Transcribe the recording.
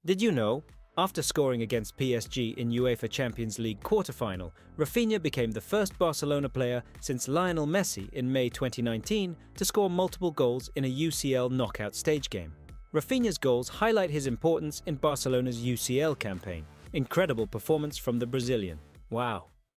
Did you know? After scoring against PSG in UEFA Champions League quarter-final, Raphinha became the first Barcelona player since Lionel Messi in May 2019 to score multiple goals in a UCL knockout stage game. Raphinha's goals highlight his importance in Barcelona's UCL campaign. Incredible performance from the Brazilian. Wow.